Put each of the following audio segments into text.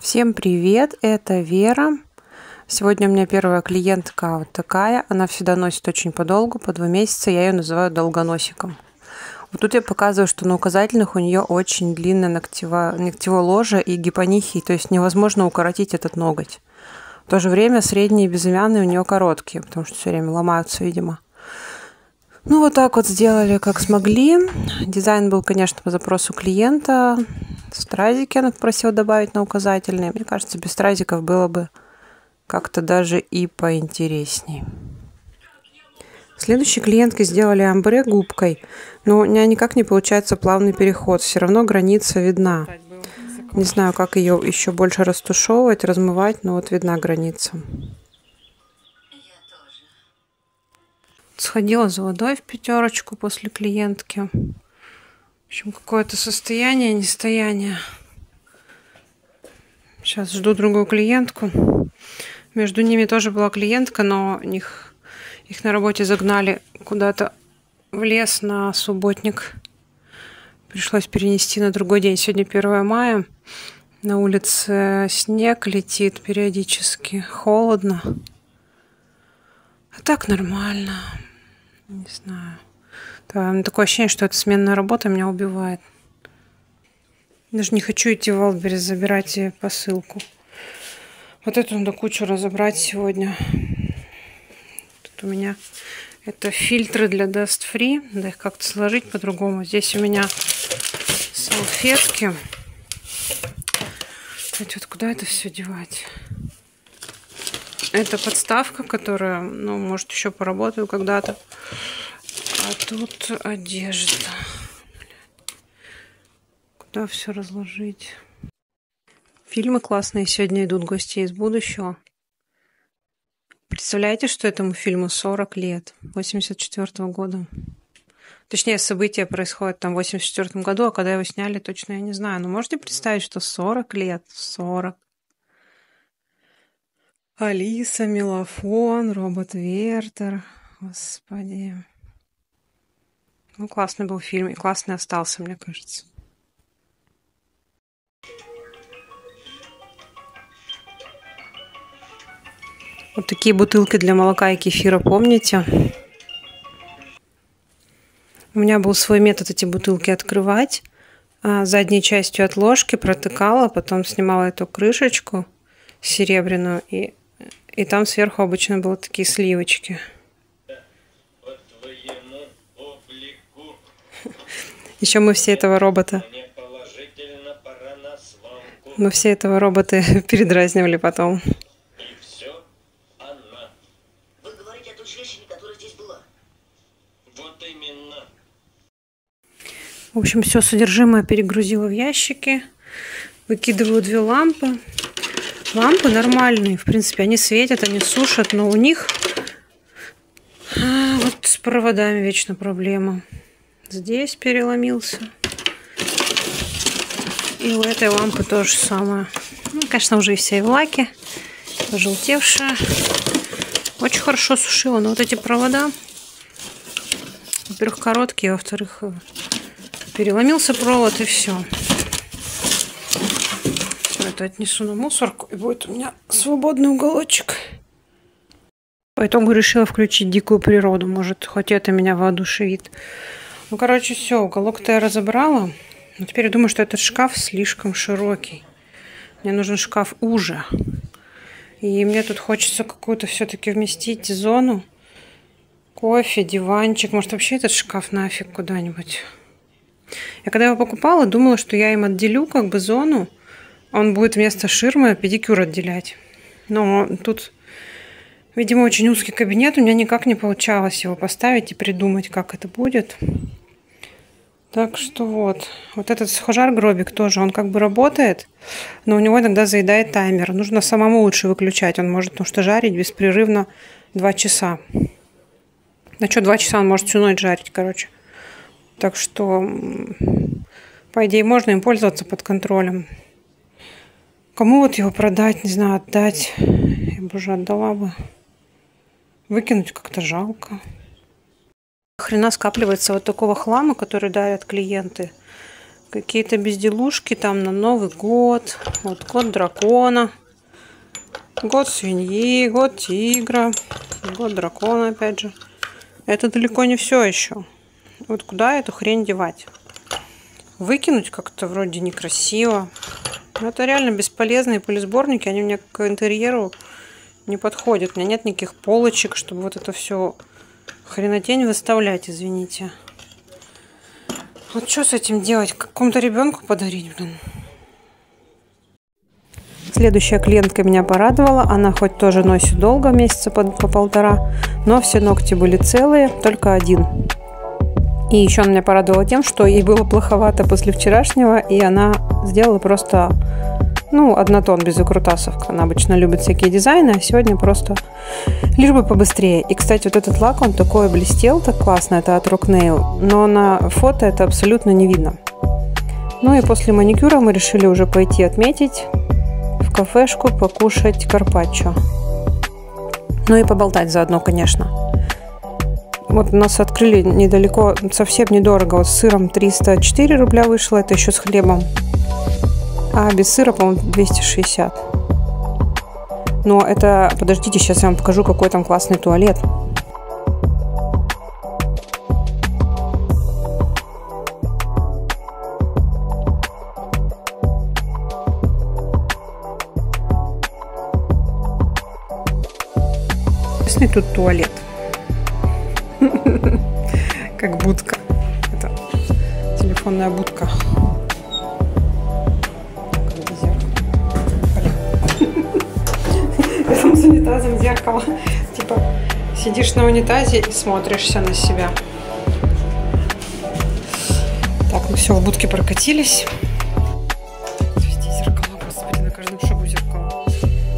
Всем привет, это Вера. Сегодня у меня первая клиентка вот такая. Она всегда носит очень подолгу, по 2 месяца. Я ее называю долгоносиком. Вот тут я показываю, что на указательных у нее очень длинное ногтевое ложе и гипонихий, то есть невозможно укоротить этот ноготь. В то же время средние и безымянные у нее короткие, потому что все время ломаются, видимо. Ну, вот так вот сделали, как смогли. Дизайн был, конечно, по запросу клиента. Стразики она попросила добавить на указательные. Мне кажется, без стразиков было бы как-то даже и поинтересней. Следующей клиентке сделали амбре губкой, но у меня никак не получается плавный переход. Все равно граница видна. Не знаю, как ее еще больше растушевывать, размывать, но вот видна граница. Сходила за водой в 5 после клиентки. В общем, какое-то состояние, нестояние. Сейчас жду другую клиентку. Между ними тоже была клиентка, но их на работе загнали куда-то в лес на субботник. Пришлось перенести на другой день. Сегодня 1 мая. На улице снег летит периодически. Холодно. А так нормально. Не знаю. Такое ощущение, что эта сменная работа меня убивает. Даже не хочу идти в Wildberries забирать посылку. Вот эту надо кучу разобрать сегодня. Тут у меня это фильтры для Dust Free. Надо их как-то сложить по-другому. Здесь у меня салфетки. Вот куда это все девать? Это подставка, которая, может, еще поработаю когда-то. А тут одежда. Куда все разложить? Фильмы классные сегодня идут, гости из будущего. Представляете, что этому фильму 40 лет, 84 года. Точнее, события происходят там в 84 году, а когда его сняли, точно я не знаю. Но можете представить, что 40 лет? 40. Алиса, Мелофон, робот Вертер. Господи. Классный был фильм, и классный остался, мне кажется. Вот такие бутылки для молока и кефира, помните? У меня был свой метод эти бутылки открывать. Задней частью от ложки протыкала, потом снимала эту крышечку серебряную, и там сверху обычно были такие сливочки. Еще мы все этого робота передразнивали потом. В общем, все содержимое перегрузила в ящики. Выкидываю 2 лампы. Лампы нормальные, в принципе, они светят, они сушат, но у них вот с проводами вечно проблема. Здесь переломился. И у этой лампы то же самое. Конечно, уже и вся и в лаке, пожелтевшая. Очень хорошо сушила, но вот эти провода, во-первых, короткие, во-вторых, переломился провод, и все. Это отнесу на мусорку, и будет у меня свободный уголочек. По итогу решила включить дикую природу. Может, хоть это меня воодушевит. Короче, все, уголок-то я разобрала. Но теперь я думаю, что этот шкаф слишком широкий. Мне нужен шкаф уже. И мне тут хочется какую-то все-таки вместить зону. Кофе, диванчик. Может, вообще этот шкаф нафиг куда-нибудь. Я когда его покупала, думала, что я им отделю как бы зону. Он будет вместо ширмы педикюр отделять. Но тут, видимо, очень узкий кабинет. У меня никак не получалось его поставить и придумать, как это будет. Так что вот этот сухожар-гробик тоже, он как бы работает, но у него иногда заедает таймер. Нужно самому лучше выключать. Он может, потому что жарить беспрерывно 2 часа. А что 2 часа, он может всю ночь жарить, короче. Так что, по идее, можно им пользоваться под контролем. Кому вот его продать, не знаю, отдать? Я бы уже отдала бы. Выкинуть как-то жалко. Хрена скапливается вот такого хлама, который дарят клиенты. Какие-то безделушки там на Новый год. Вот год дракона. Год свиньи, год тигра. Год дракона опять же. Это далеко не все еще. Вот куда эту хрень девать? Выкинуть как-то вроде некрасиво. Но это реально бесполезные пылесборники. Они мне к интерьеру не подходят. У меня нет никаких полочек, чтобы вот это все хренотень выставлять, извините. Вот что с этим делать? Какому-то ребенку подарить, блин? Следующая клиентка меня порадовала. Она хоть тоже носит долго, месяца по полтора, но все ногти были целые, только один. И еще она меня порадовала тем, что ей было плоховато после вчерашнего, и она сделала просто, однотон без выкрутасов. Она обычно любит всякие дизайны, а сегодня просто лишь бы побыстрее. И, кстати, вот этот лак, он такой блестел, так классно, это от Rocknail, но на фото это абсолютно не видно. Ну и после маникюра мы решили уже пойти отметить в кафешку, покушать карпаччо. Ну и поболтать заодно, конечно. Вот у нас открыли недалеко, совсем недорого. Вот с сыром 304 рубля вышло, это еще с хлебом. А без сыра, по-моему, 260. Но это, подождите, сейчас я вам покажу, какой там классный туалет. Классный тут туалет. Как будка. Это телефонная будка. Рядом с унитазом зеркало. Типа сидишь на унитазе и смотришься на себя. Так, мы все, в будке прокатились. Везде зеркала, господи, на каждом шагу зеркала.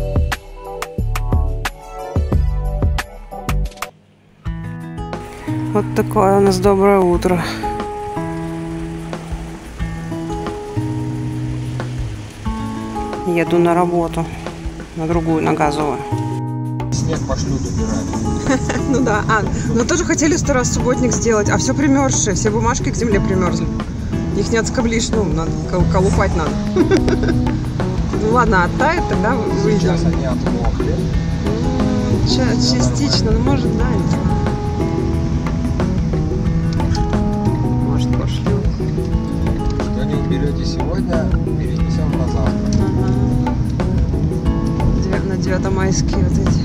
Вот такое у нас доброе утро. Еду на работу. На другую, на газовую. Снег пошлют убирать. Ну да, но тоже хотели 100 раз субботник сделать, а все примерзшее, все бумажки к земле примерзли. Их не отскоблишь, надо колупать надо. Ну ладно, оттает, тогда выйдем. Сейчас они отмокли. Частично, ну может, да. Может, пошлю. Что не уберете сегодня, перенесем на завтра. На 9-майские вот эти.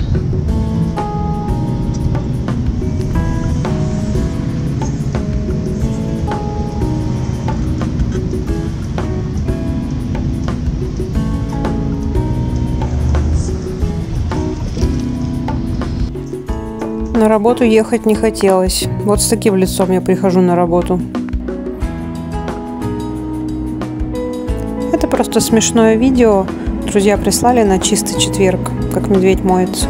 На работу ехать не хотелось. Вот с таким лицом я прихожу на работу. Это просто смешное видео. Друзья прислали на чистый четверг, как медведь моется.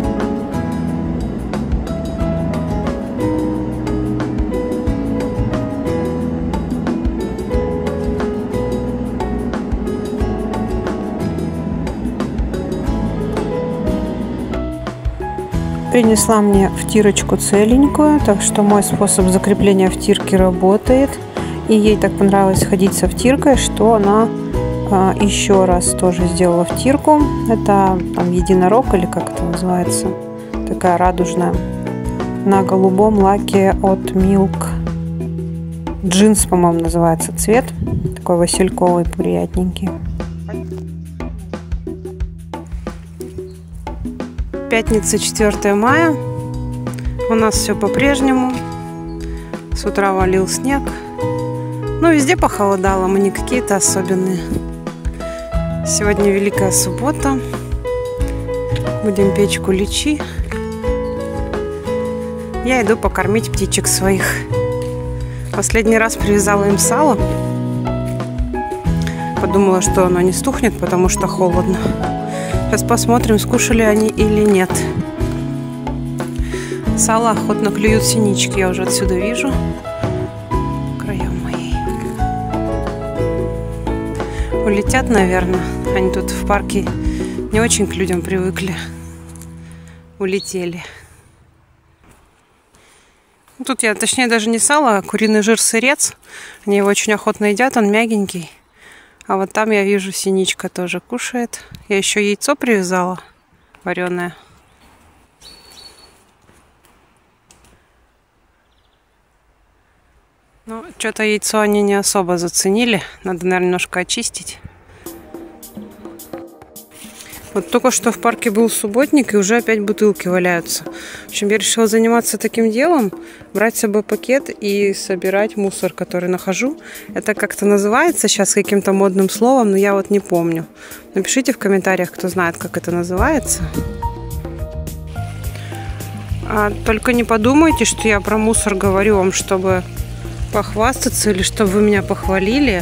Принесла мне втирочку целенькую, так что мой способ закрепления втирки работает. И ей так понравилось ходить со втиркой, что она еще раз тоже сделала втирку. Это там единорог или как это называется, такая радужная, на голубом лаке от Milk. Джинс, по-моему, называется цвет, такой васильковый, приятненький. Пятница, 4 мая. У нас все по-прежнему. С утра валил снег. Ну, везде похолодало, мы не какие-то особенные. Сегодня Великая Суббота. Будем печь куличи. Я иду покормить птичек своих. Последний раз привязала им сало. Подумала, что оно не стухнет, потому что холодно. Сейчас посмотрим, скушали они или нет. Сало охотно клюют синички, я уже отсюда вижу. Краем моей. Улетят, наверное. Они тут в парке не очень к людям привыкли. Улетели. Тут я, точнее, даже не сало, а куриный жир-сырец. Они его очень охотно едят, он мягенький. А вот там я вижу, Синичка тоже кушает. Я еще яйцо привязала, вареное. Ну, что-то яйцо они не особо заценили. Надо, наверное, немножко очистить. Вот только что в парке был субботник, и уже опять бутылки валяются. В общем, я решила заниматься таким делом, брать с собой пакет и собирать мусор, который нахожу. Это как-то называется сейчас каким-то модным словом, но я вот не помню. Напишите в комментариях, кто знает, как это называется. Только не подумайте, что я про мусор говорю вам, чтобы похвастаться или чтобы вы меня похвалили.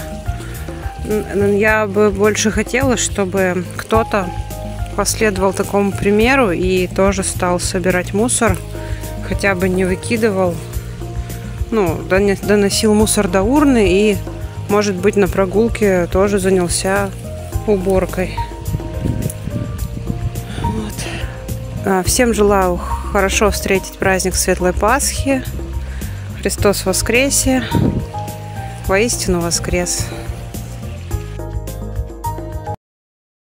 Я бы больше хотела, чтобы кто-то последовал такому примеру и тоже стал собирать мусор, хотя бы не выкидывал, ну, доносил мусор до урны и, может быть, на прогулке тоже занялся уборкой. Вот. Всем желаю хорошо встретить праздник Светлой Пасхи. Христос воскресе! Воистину воскрес!